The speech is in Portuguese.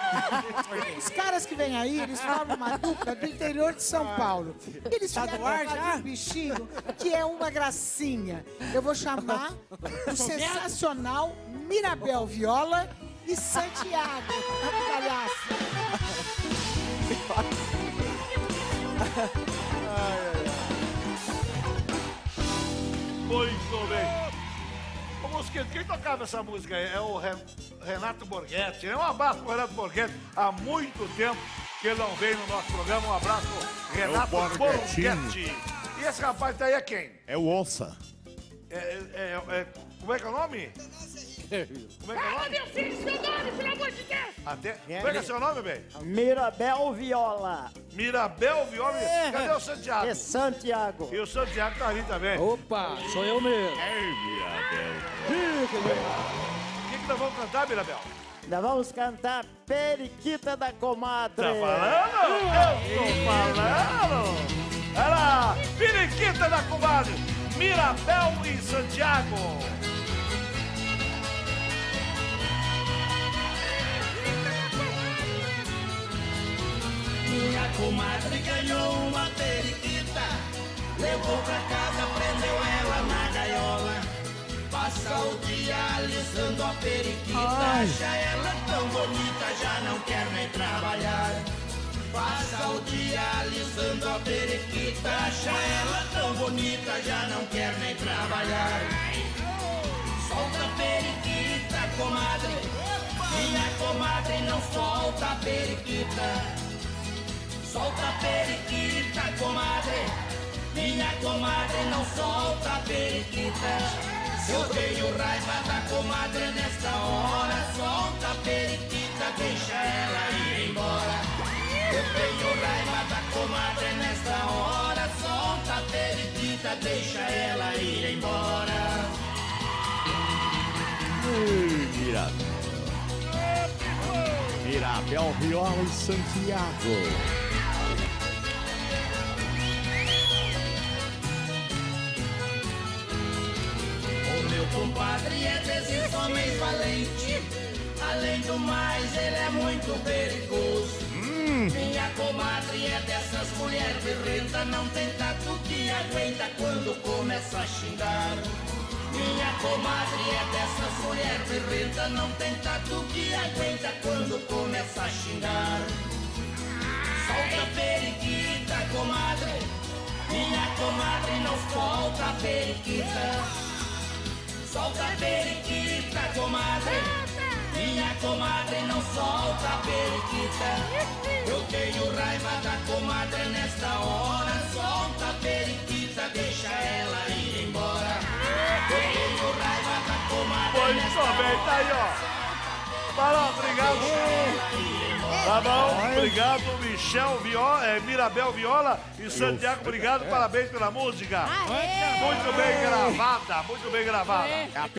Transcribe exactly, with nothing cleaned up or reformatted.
Os caras que vêm aí, eles formam uma dupla do interior de São Paulo. Eles Tá vieram do ar falar já? de um bichinho que é uma gracinha. Eu vou chamar o sensacional Mirabel Viola e Santiago. Palhaço. Muito bem. Ô, Mosquito, quem tocava essa música aí? É o Ren- Renato Borghetti, né? Um abraço pro Renato Borghetti. Há muito tempo que ele não veio no nosso programa. Um abraço, Renato Borghettini. Borghetti. E esse rapaz daí é quem? É o Onça. É, é, é, é- como é que é o nome? Como é que é o Fala, nome? meu filho, seu nome, pelo amor de Deus! Até... Como é que é seu nome, bem? Mirabel Viola Mirabel Viola. Cadê o Santiago? e Santiago. E o Santiago tá ali também. Opa, sou eu mesmo. O que, que nós vamos cantar, Mirabel? Nós vamos cantar Periquita da Comadre. Tá falando? Eu tô falando! Era Periquita da Comadre, Mirabel e Santiago. Minha comadre ganhou uma periquita, levou pra casa, prendeu ela na gaiola. Passa o dia alisando a periquita, acha ela tão bonita, já não quer nem trabalhar. Passa o dia alisando a periquita, acha ela tão bonita, já não quer nem trabalhar. Solta a periquita, comadre, minha comadre não solta a periquita. Solta a periquita, comadre, minha comadre não solta a periquita. Se eu tenho raiva da comadre nesta hora, solta a periquita, deixa ela ir embora. Eu tenho raiva da comadre nesta hora, solta a periquita, deixa ela ir embora. Mirabel. Mirabel Viola e Santiago. O meu compadre é desses homens valentes, além do mais ele é muito perigoso. Minha comadre é dessas mulheres berrenta, não tem tato que aguenta quando começa a xingar. Minha comadre é dessas mulheres berrenta, não tem tato que aguenta quando começa a xingar. Solta a periquita, comadre, minha comadre não solta a periquita. Solta a periquita, comadre, minha comadre não solta a periquita. Eu tenho raiva da comadre nesta hora, solta a periquita, deixa ela ir embora. Eu tenho raiva da comadre Muito nesta bem, tá aí, ó. Parou, obrigado. Tá bom, obrigado, Michel Viola, é, Mirabel Viola e Santiago, obrigado, parabéns pela música. Muito bem gravada, muito bem gravada.